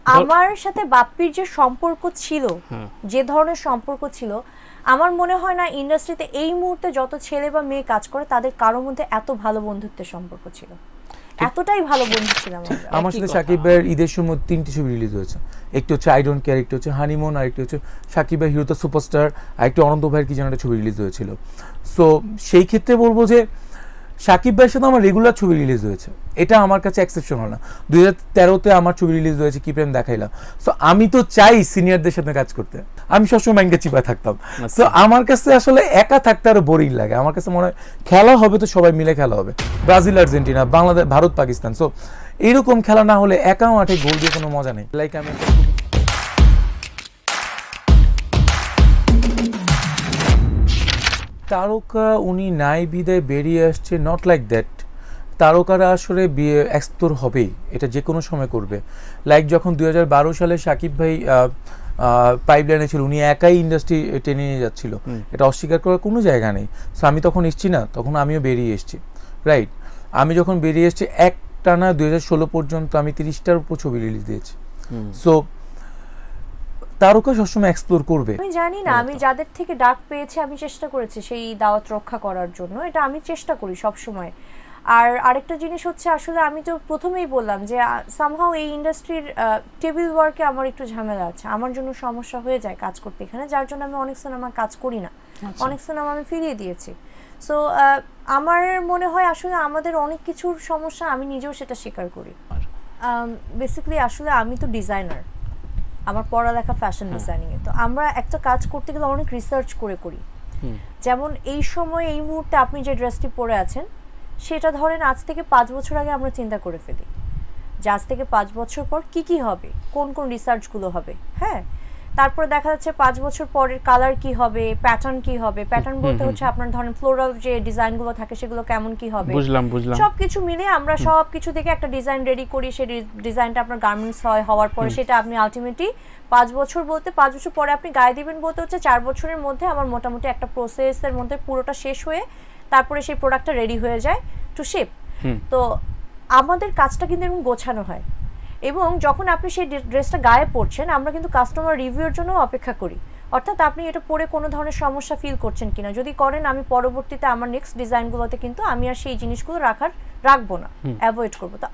আমার সাথে বাপ্পির যে সম্পর্ক ছিল, যে ধরনের সম্পর্ক ছিল, আমার মনে হয় না ইন্ডাস্ট্রিতে এই মুহূর্তে যত ছেলে বা মেয়ে কাজ করে তাদের কারোর মধ্যে এত ভালো বন্ধুত্বের সম্পর্ক ছিল, এতটাই ভালো বন্ধু ছিলাম আমরা। আমার সাথে শাকিব ভাইয়ের ঈদের সময় 3টি ছবি রিলিজ হয়েছে, একটি হচ্ছে আই ডোন্ট কেয়ার, একটি হচ্ছে হানিমুন, আর একটি হচ্ছে শাকিব ভাই হিরো দ্য সুপারস্টার, আর একটি অনন্ত ভাইয়ের কি যেন একটা ছবি রিলিজ হয়েছিল। সো সেই ক্ষেত্রে বলবো যে শাকিব ভাইয়ের সাথে আমার রেগুলার ছবি রিলিজ হয়েছে, এটা আমার কাছে এক্সেপশনাল না। 2013-তে আমার ছবি রিলিজ হয়েছে কি প্রেম দেখাইলাম। সো আমি তো চাই সিনিয়রদের সাথে কাজ করতে, আমি সবসময় মাইন্ডে চিপা থাকতাম। সো আমার কাছে আসলে একা থাকতে আরো বোরিং লাগে। আমার কাছে মনে হয় খেলা হবে তো সবাই মিলে খেলা হবে, Brazil Argentina, Bangladesh, Bharat Pakistan. So এইরকম খেলা না হলে একা মাঠে গোল দিয়ে কোনো মজা নেই। লাইক আমি তারকা উনি নাই বিদায় বেরিয়ে আসছে, নট লাইক দ্যাট। তারকারা আসলে এক্সপ্লোর হবেই, এটা যে কোনো সময় করবে। লাইক যখন 2012 সালে শাকিব ভাই পাইপলাইনে ছিল, উনি একাই ইন্ডাস্ট্রি টেনে নিয়ে যাচ্ছিল, এটা অস্বীকার করার কোনো জায়গা নেই। সো আমি তখন এসছি না, তখন আমিও বেরিয়ে এসছি, রাইট। আমি যখন বেরিয়ে এসছি একটানা 2016 পর্যন্ত আমি 30টার উপর ছবি রিলিজ দিয়েছি। সো তারকা সবসময় এক্সপ্লোর করবে। আমি জানি না, আমি যাদের থেকে ডাক পেয়েছি আমি চেষ্টা করেছি সেই দাওয়াত রক্ষা করার জন্য, এটা আমি চেষ্টা করি সব সময়। আর আরেকটা জিনিস হচ্ছে, আসলে আমি তো প্রথমেই বললাম যে সামহাও এই ইন্ডাস্ট্রির টেবিল ওয়ার্কে আমার একটু ঝামেলা আছে, আমার জন্য সমস্যা হয়ে যায় কাজ করতে এখানে, যার জন্য আমি অনেক সিনেমা কাজ করি না, অনেক সিনেমা আমি ফিরিয়ে দিয়েছি। সো আমার মনে হয় আসলে আমাদের অনেক কিছুর সমস্যা, আমি নিজেও সেটা স্বীকার করি। বেসিক্যালি আসলে আমি তো ডিজাইনার, আমার পড়ালেখা ফ্যাশন ডিজাইনিংয়ে, তো আমরা একটা কাজ করতে গেলে অনেক রিসার্চ করে করি। যেমন এই সময় এই মুহূর্তে আপনি যে ড্রেসটি পরে আছেন সেটা ধরেন আজ থেকে 5 বছর আগে আমরা চিন্তা করে ফেলি যে আজ থেকে 5 বছর পর কি হবে, কোন কোন রিসার্চগুলো হবে। হ্যাঁ, তারপরে দেখা যাচ্ছে 5 বছর পরের কালার কি হবে, প্যাটার্ন কি হবে। প্যাটার্ন বলতে হচ্ছে আপনার ধরেন ফ্লোরাল যে ডিজাইনগুলো থাকে সেগুলো কেমন কি হবে, বুঝলাম। সবকিছু মিলে আমরা সবকিছু থেকে একটা ডিজাইন রেডি করি, সেই ডিজাইনটা আপনার গার্মেন্টস হওয়ার পরে সেটা আপনি আলটিমেটলি 5 বছর বলতে 5 বছর পরে আপনি গায়ে দিবেন বলতে হচ্ছে 4 বছরের মধ্যে আমার মোটামুটি একটা প্রসেসের মধ্যে পুরোটা শেষ হয়ে তারপরে সেই প্রোডাক্টটা রেডি হয়ে যায় টু শিপ। তো আমাদের কাজটা কিন্তু এরকম গোছানো হয়, এবং যখন আপনি সেই ড্রেসটা গায়ে পরছেন আমরা কিন্তু কাস্টমার রিভিউর জন্য অপেক্ষা করি, অর্থাৎ আপনি এটা পরে কোনো ধরনের সমস্যা ফিল করছেন কিনা, যদি করেন আমি পরবর্তীতে আমার নেক্সট ডিজাইনগুলোতে কিন্তু আমি আর সেই জিনিসগুলো রাখবো না, অ্যাভয়েড করবো। তো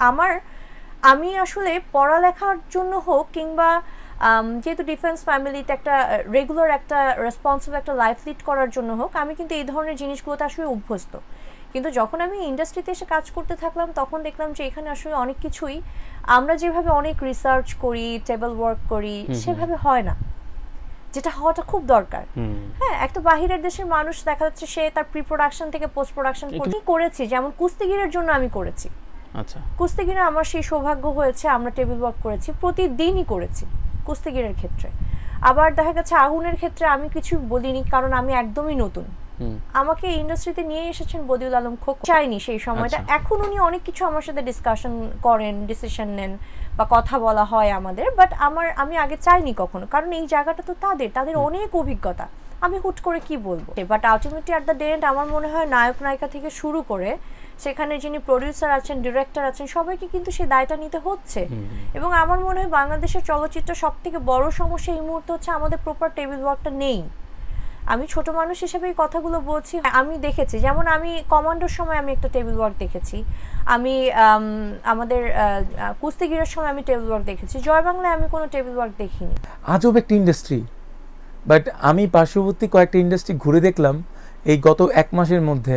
আমি আসলে পড়ালেখার জন্য হোক কিংবা যেহেতু ডিফেন্স ফ্যামিলিতে একটা রেগুলার একটা রেসপন্সিবল একটা লাইফ লিড করার জন্য হোক, আমি কিন্তু এই ধরনের জিনিসগুলোতে আসলে অভ্যস্ত। কিন্তু যখন আমি ইন্ডাস্ট্রিতে এসে কাজ করতে থাকলাম তখন দেখলাম যে এখানে আসলে অনেক কিছুই আমরা যেভাবে অনেক রিসার্চ করি, টেবল ওয়ার্ক করি, সেভাবে হয় না, যেটা হওয়াটা খুব দরকার। হ্যাঁ, একটা বাহিরের দেশের মানুষ দেখা যাচ্ছে সে তার প্রি প্রোডাকশন থেকে পোস্ট প্রোডাকশন করেছি, যেমন কুস্তিগিরের জন্য আমি করেছি। আচ্ছা, কুস্তিগিরে আমার সেই সৌভাগ্য হয়েছে, আমরা টেবিল ওয়ার্ক করেছি, প্রতিদিনই করেছি কুস্তিগিরের ক্ষেত্রে। আবার দেখা গেছে আগুনের ক্ষেত্রে আমি কিছু বলিনি, কারণ আমি একদমই নতুন, আমাকে ইন্ডাস্ট্রিতে নিয়ে এসেছেন বদিউল আলম খোক, চাইনি সেই সময়টা। এখন উনি অনেক কিছু আমার সাথে ডিসকাশন করেন, ডিসিশন নেন বা কথা বলা হয় আমাদের, বাট আমি আগে চাইনি কখনো, কারণ এই জায়গাটা তো তাদের অনেক অভিজ্ঞতা, আমি হুট করে কি বলবো। But ultimately at the end আমার মনে হয় নায়ক নায়িকা থেকে শুরু করে সেখানে যিনি প্রডিউসার আছেন, ডিরেক্টর আছেন, সবাইকে কিন্তু সেই দায়টা নিতে হচ্ছে। এবং আমার মনে হয় বাংলাদেশের চলচ্চিত্র সব থেকে বড় সমস্যা এই মুহূর্তে হচ্ছে আমাদের প্রপার টেবিল ওয়ার্কটা নেই। আমি ছোট মানুষ হিসেবে এই কথাগুলো বলছি, আমি দেখেছি, যেমন আমি কমান্ডোর সময় আমি একটা টেবিল ওয়ার্ক দেখেছি, আমি আমাদের কুস্তিগিরের সময় আমি টেবিল ওয়ার্ক দেখেছি, জয় বাংলায় আমি কোনো টেবিল ওয়ার্ক দেখিনি। আজব একটা ইন্ডাস্ট্রি, বাট আমি পার্শ্ববর্তী কয়েকটা ইন্ডাস্ট্রি ঘুরে দেখলাম এই গত 1 মাসের মধ্যে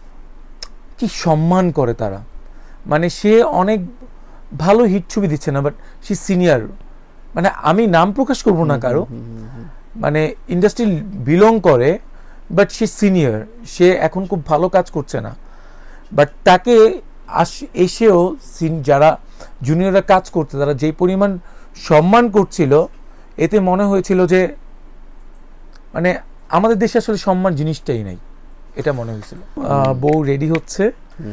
কি সম্মান করে তারা। মানে সে অনেক ভালো হিট ছবি দিচ্ছে না, বাট সে সিনিয়র, মানে আমি নাম প্রকাশ করবো না কারো, মানে ইন্ডাস্ট্রি বিলং করে, বাট সে সিনিয়র, সে এখন খুব ভালো কাজ করছে না, বাট তাকে এসেও যারা জুনিয়ররা কাজ করছে তারা যেই পরিমাণ সম্মান করছিল, এতে মনে হয়েছিল যে মানে আমাদের দেশে আসলে সম্মান জিনিসটাই নাই, এটা মনে হয়েছিল। বউ রেডি হচ্ছে,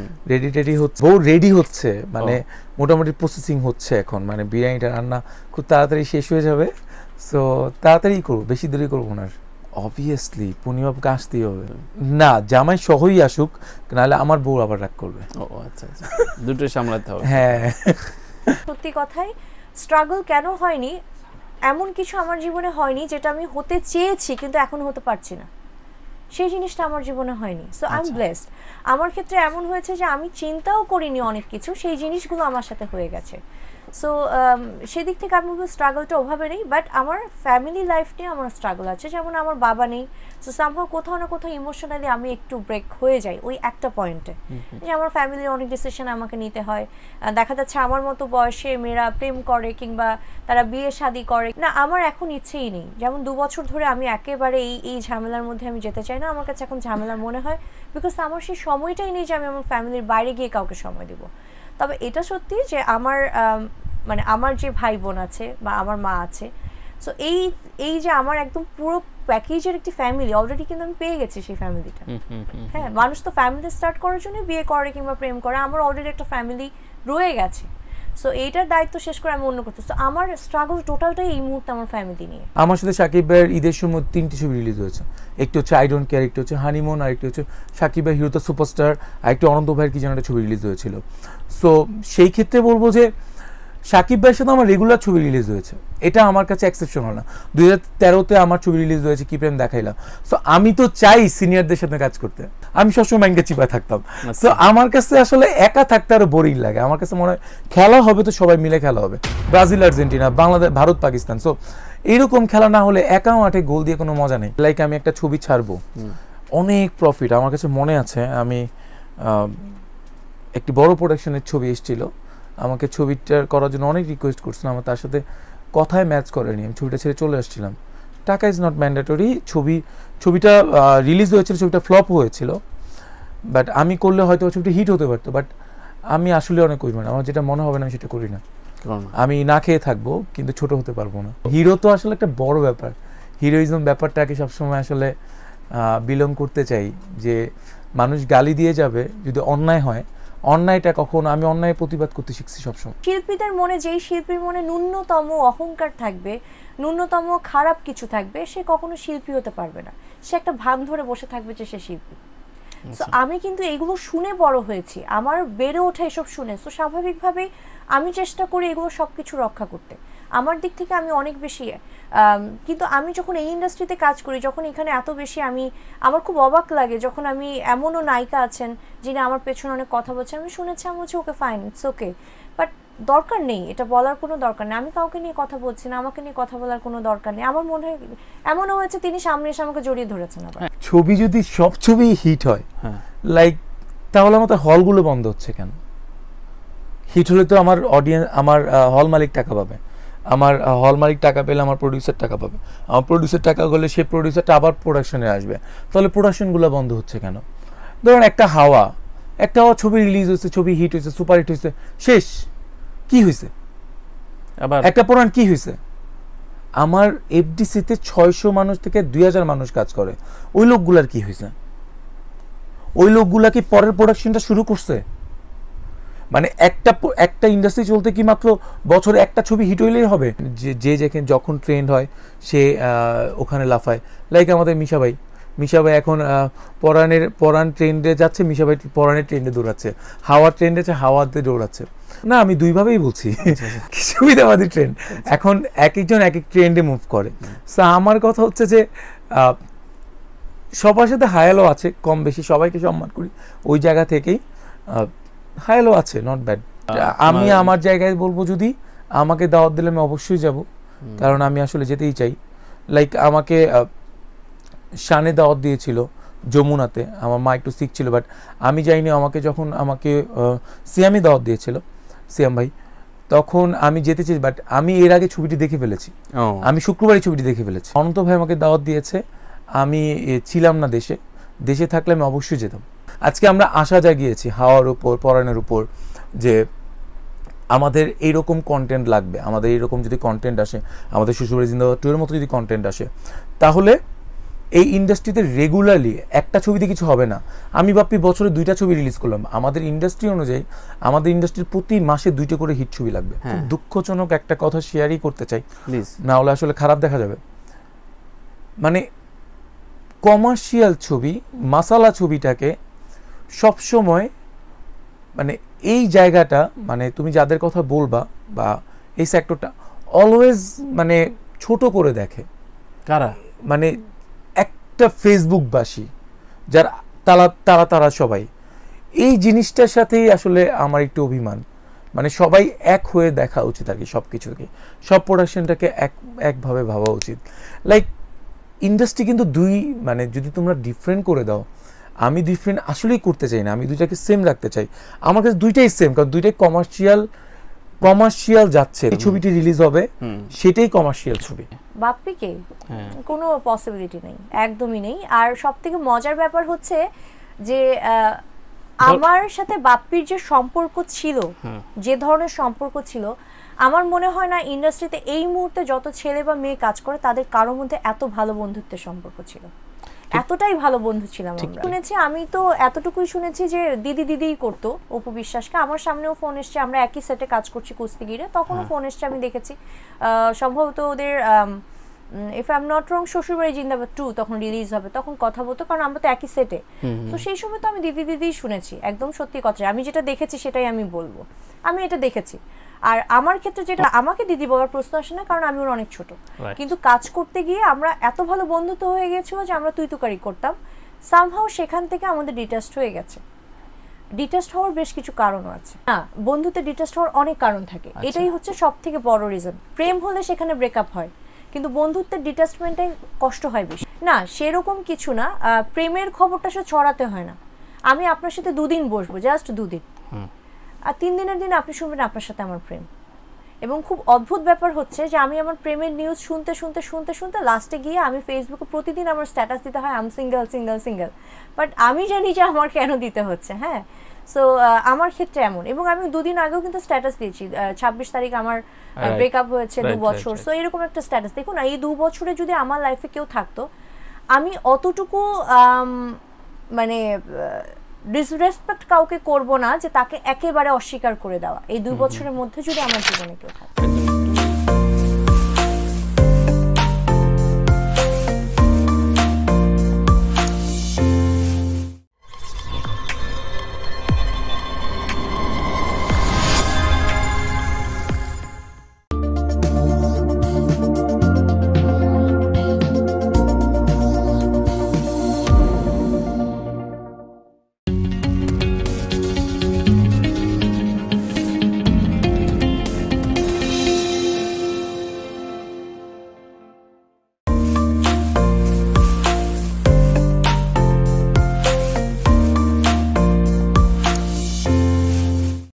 বউ রেডি হচ্ছে, মানে মোটামুটি প্রসেসিং হচ্ছে এখন, মানে বিরিয়ানিটা রান্না খুব তাড়াতাড়ি শেষ হয়ে যাবে। সো তাড়াতাড়ি করবো, বেশি দেরি করবো না। অবভিয়াসলি পূর্ণিমাকে আসতেই হবে, না জামাই সহই আসুক, নাহলে আমার বউ আবার রাগ করবে। ও আচ্ছা, দুটোই সামলাতে হবে। হ্যাঁ, সত্যি কথাই স্ট্রাগল কেন হয়নি, এমন কিছু আমার জীবনে হয়নি যেটা আমি হতে চেয়েছি কিন্তু এখন হতে পারছি না, সেই জিনিসটা আমার জীবনে হয়নি। So I am blessed. আমার ক্ষেত্রে এমন হয়েছে যে আমি চিন্তাও করিনি অনেক কিছু, সেই জিনিসগুলো আমার সাথে হয়ে গেছে। সো সেদিক থেকে আমি বলবো স্ট্রাগলটা ওভাবে নেই, বাট আমার ফ্যামিলি লাইফ নিয়ে আমার স্ট্রাগল আছে। যেমন আমার বাবা নেই, সো সামহাও কোথাও না কোথাও ইমোশনালি আমি একটু ব্রেক হয়ে যাই ওই একটা পয়েন্টে, যে আমার ফ্যামিলির অনেক ডিসিশন আমাকে নিতে হয়। দেখা যাচ্ছে আমার মতো বয়সে মেয়েরা প্রেম করে কিংবা তারা বিয়ে শাদী করে না, আমার এখন ইচ্ছেই নেই। যেমন 2 বছর ধরে আমি একেবারে এই ঝামেলার মধ্যে আমি যেতে চাই না। আমার কাছে এখন ঝামেলা মনে হয় বিকজ আমার সেই সময়টাই নেই যে আমি আমার ফ্যামিলির বাইরে গিয়ে কাউকে সময় দেবো। তবে এটা সত্যি যে আমার মানে আমার যে ভাই বোন আছে বা আমার মা আছে, সো এই যে আমার একদম পুরো প্যাকেজের একটি ফ্যামিলি অলরেডি কিন্তু আমি পেয়ে গেছি সেই ফ্যামিলিটা। হ্যাঁ, মানুষ তো ফ্যামিলি স্টার্ট করার জন্য বিয়ে করে কিংবা প্রেম করে, আমার অলরেডি একটা ফ্যামিলি রয়ে গেছে। সো এইটার দায়িত্ব শেষ করে আমি অন্য করতে, তো আমার স্ট্রাগল টোটালটাই এই মুহূর্তে আমার ফ্যামিলি নিয়ে। আমার সাথে শাকিব ভাইয়ের ঈদের সময় 3টি ছবি রিলিজ হয়েছে, একটি হচ্ছে আই ডোন্ট কেয়ার, একটি হচ্ছে হানিমুন, আর একটি হচ্ছে শাকিব ভাই হিরো দ্য সুপারস্টার, আর একটি অনন্ত ভাইয়ের কি যেন একটা ছবি রিলিজ হয়েছিল। সো সেই ক্ষেত্রে বলবো যে শাকিব ভাইয়ের সাথে আমার রেগুলার ছবি রিলিজ হয়েছে, এটা আমার কাছে এক্সেপশনাল না। 2013-তে আমার ছবি রিলিজ হয়েছে কি প্রেম দেখাইলাম। সো আমি তো চাই সিনিয়রদের সাথে কাজ করতে, আমি সবসময় মাইন্ডে চিপায় থাকতাম। সো আমার কাছে আসলে একা থাকতে আরো বোরিং লাগে। আমার কাছে মনে হয় খেলা হবে তো সবাই মিলে খেলা হবে, Brazil Argentina, Bangladesh, Bharat, Pakistan. So এইরকম খেলা না হলে একা মাঠে গোল দিয়ে কোনো মজা নেই। লাইক আমি একটা ছবি ছাড়বো, অনেক প্রফিট। আমার কাছে মনে আছে আমি একটি বড় প্রোডাকশনের ছবি এসেছিল, আমাকে ছবিটা করার জন্য অনেক রিকোয়েস্ট করছিলাম, আমার তার সাথে কথায় ম্যাচ করেনি, আমি ছবিটা ছেড়ে চলে আসছিলাম। টাকা ইজ নট ম্যান্ডেটরি। ছবিটা রিলিজ হয়েছিল, ছবিটা ফ্লপ হয়েছিল, বাট আমি করলে হয়তো ছবিটা হিট হতে পারতো, বাট আমি আসলে অনেক করি না, আমার যেটা মনে হবে না আমি সেটা করি না। আমি না খেয়ে থাকবো কিন্তু ছোট হতে পারবো না। হিরো তো আসলে একটা বড় ব্যাপার, হিরোইজম ব্যাপারটাকে সবসময় আসলে বিলং করতে চাই, যে মানুষ গালি দিয়ে যাবে যদি অন্যায় হয়, অন্যায়টা কখন আমি অন্যায় প্রতিবাদ করতে শিখছি সবসময়। শিল্পীদের মনে, যেই শিল্পীর মনে ন্যূনতম অহংকার থাকবে, ন্যূনতম খারাপ কিছু থাকবে, সে কখনো শিল্পী হতে পারবে না। সে একটা ভান ধরে বসে থাকবে যে সে শিল্পী। সো আমি কিন্তু এগুলো শুনে বড় হয়েছি, আমার বেড়ে ওঠা এসব শুনে। সো স্বাভাবিকভাবেই আমি চেষ্টা করি এগুলো সব কিছু রক্ষা করতে। আমার দিক থেকে আমি অনেক বেশি, কিন্তু আমি যখন এই ইন্ডাস্ট্রিতে কাজ করি, যখন এখানে এত বেশি আমার খুব অবাক লাগে যখন আমি এমনও নায়িকা আছেন যিনি আমার পেছনে অনেক কথা বলছেন, আমি শুনেছি, আমি বলছি okay fine, it's okay, but দরকার নেই, এটা বলার কোনো দরকার নেই। আমি কাউকে নিয়ে কথা বলছি না, আমাকে নিয়ে কথা বলার কোনো দরকার নেই। আমার মনে হয় এমনও হয়েছে তিনি সামনে এসে আমাকে জড়িয়ে ধরেছেন। আবার ছবি যদি সব ছবি হিট হয়, লাইক তাহলে আমাদের হলগুলো বন্ধ হচ্ছে কেন? হিট হলে তো আমার অডিয়েন্স, আমার হল মালিক টাকা পাবে, আমার হল মালিক টাকা পেলে আমার প্রডিউসার টাকা পাবে, আমার প্রডিউসার টাকা হলে সে প্রডিউসারটা আবার প্রোডাকশনে আসবে, তাহলে প্রোডাকশনগুলো বন্ধ হচ্ছে কেন? ধরুন একটা হাওয়া ছবি রিলিজ হয়েছে, ছবি হিট হয়েছে, সুপার হিট হয়েছে, শেষ। কি হয়েছে? আবার একটা পুরাণ কি হয়েছে? আমার এফডিসিতে 600 মানুষ থেকে 2000 মানুষ কাজ করে, ওই লোকগুলার কি হয়েছে? ওই লোকগুলা কি পরের প্রোডাকশনটা শুরু করছে? মানে একটা ইন্ডাস্ট্রি চলতে কি মাত্র বছরে একটা ছবি হিট হইলেই হবে? যে যখন ট্রেন্ড হয় সে ওখানে লাফায়। লাইক আমাদের মিশা ভাই এখন পরাণ ট্রেন্ডে যাচ্ছে, মিশা ভাই পরাণের ট্রেন্ডে দৌড়াচ্ছে, হাওয়ার ট্রেন্ডে আছে, হাওয়াতে দৌড়াচ্ছে। না, আমি দুইভাবেই বলছি, সুবিধাবাদী ট্রেন্ড। এখন এক একজন এক এক ট্রেন্ডে মুভ করে। সো আমার কথা হচ্ছে যে সবার সাথে হায়ালো আছে, কম বেশি সবাইকে সম্মান করি, ওই জায়গা থেকেই হায়ালো আছে, নট ব্যাড। আমি আমার জায়গায় বলবো, যদি আমাকে দাওয়াত দিলে আমি অবশ্যই যাব, কারণ আমি আসলে যেতেই চাই। লাইক আমাকে শানে দাওয়াত দিয়েছিল যমুনাতে, আমার মা একটু সিক ছিল, বাট আমি যাইনি। যখন আমাকে সিয়ামই দাওয়াত দিয়েছিল, সিয়াম ভাই, তখন আমি যেতে চাই, বাট আমি এর আগে ছবিটি দেখে ফেলেছি, আমি শুক্রবারই ছবিটি দেখে ফেলেছি। অনন্ত ভাই আমাকে দাওয়াত দিয়েছে, আমি ছিলাম না দেশে থাকলে আমি অবশ্যই যেতাম। আজকে আমরা আশা জাগিয়েছি হাওয়ার উপর, পরাণের উপর, যে আমাদের এইরকম কন্টেন্ট লাগবে, আমাদের এইরকম যদি কন্টেন্ট আসে, আমাদের শ্বশুরবাড়ি জিন্দাবাদ 2 এর মতো যদি কন্টেন্ট আসে, তাহলে এই ইন্ডাস্ট্রিতে রেগুলারলি একটা ছবিতে কিছু হবে না। আমি বাপ্পি বছরে 2টা ছবি রিলিজ করলাম, আমাদের ইন্ডাস্ট্রি অনুযায়ী আমাদের ইন্ডাস্ট্রির প্রতি মাসে 2টা করে হিট ছবি লাগবে। দুঃখজনক একটা কথা শেয়ারই করতে চাই, না হলে আসলে খারাপ দেখা যাবে। মানে কমার্শিয়াল ছবি, মাসালা ছবিটাকে সবসময়, মানে এই জায়গাটা, মানে তুমি যাদের কথা বলবা বা এই সেক্টরটা অলওয়েজ মানে ছোট করে দেখে। কারা? মানে একটা ফেসবুকবাসী যারা তারা সবাই এই জিনিসটার সাথেই আসলে আমার একটু অভিমান। মানে সবাই এক হয়ে দেখা উচিত আর কি, সব কিছুকে, সব প্রোডাকশনটাকে একভাবে ভাবা উচিত। লাইক ইন্ডাস্ট্রি কিন্তু দুই, মানে যদি তোমরা ডিফারেন্ট করে দাও, আমি ডিফারেন্ট আসলেই করতে চাই না, আমি দুইটাকে সেম রাখতে চাই। আমার কাছে দুইটাই সেম, কারণ দুইটাই কমার্শিয়াল যাচ্ছে। এই ছবিটি রিলিজ হবে সেটাই কমার্শিয়াল ছবি। বাপ্পিকে কোনো পসিবিলিটি নেই, একদমই নেই। আর সবথেকে মজার ব্যাপার হচ্ছে যে আমার সাথে বাপ্পির যে সম্পর্ক ছিল, যে ধরনের সম্পর্ক ছিল, আমার মনে হয় না ইন্ডাস্ট্রিতে এই মুহূর্তে যত ছেলে বা মেয়ে কাজ করে তাদের কারোর মধ্যে এত ভালো বন্ধুত্বের সম্পর্ক ছিল, এতটাই ভালো বন্ধু ছিলাম আমরা। শুনেছি, আমি তো এতটুকুই শুনেছি যে দিদিই করতো অপু বিশ্বাসকে। আমার সামনেও ফোন এসছে, আমরা একই সেটে কাজ করছি কুস্তিগিরে, তখনও ফোন এসছে, আমি দেখেছি। সম্ভবত ওদের if I am not wrong Shwashurbari Zindabad 2 তখন রিলিজ হবে, তখন কথা বলতো, কারণ আমরা তো একই সেটে। তো সেই সময় তো আমি দিদিই শুনেছি, একদম সত্যি কথা। আমি যেটা দেখেছি সেটাই আমি বলবো, আমি এটা দেখেছি। আর আমার ক্ষেত্রে যেটা, আমাকে দিদি বলার প্রশ্ন আসে না, কারণ আমি ওর অনেক ছোট, কিন্তু কাজ করতে গিয়ে আমরা এত ভালো বন্ধুত্ব হয়ে গেছিল যে আমরা তুই তুকারি করতাম। সামহাউ সেখান থেকে আমাদের ডিটাচড হয়ে গেছে। ডিটাচড হওয়ার বেশ কিছু কারণও আছে। না, বন্ধুত্বে ডিটাচড হওয়ার অনেক কারণ থাকে, এটাই হচ্ছে সব থেকে বড় রিজন। প্রেম হলে সেখানে ব্রেকআপ হয়, কিন্তু বন্ধুত্বের ডিটাচমেন্টে কষ্ট হয় বেশি। না, সেরকম কিছু না, প্রেমের খবরটা সে ছড়াতে হয় না। আমি আপনার সাথে 2 দিন বসবো, জাস্ট 2 দিন, আর 3 দিনের দিন আপনি শুনবেন আপনার সাথে আমার প্রেম। এবং খুব অদ্ভুত ব্যাপার হচ্ছে যে আমি আমার প্রেমের নিউজ শুনতে লাস্টে গিয়ে আমি ফেসবুকে প্রতিদিন আমার স্ট্যাটাস দিতে হয় আম সিঙ্গেল, বাট আমি জানি যে আমার কেন দিতে হচ্ছে। হ্যাঁ, সো আমার ক্ষেত্রে এমন। এবং আমি 2 দিন আগেও কিন্তু স্ট্যাটাস দিয়েছি, 26 তারিখ আমার ব্রেকআপ হয়েছে 2 বছর। সো এরকম একটা স্ট্যাটাস। দেখুন, এই 2 বছরে যদি আমার লাইফে কেউ থাকতো, আমি অতটুকু মানে ডিসরেসপেক্ট কাউকে করব না যে তাকে একেবারে অস্বীকার করে দেওয়া। এই 2 বছরের মধ্যে যদি আমার জীবনে কেউ থাকে।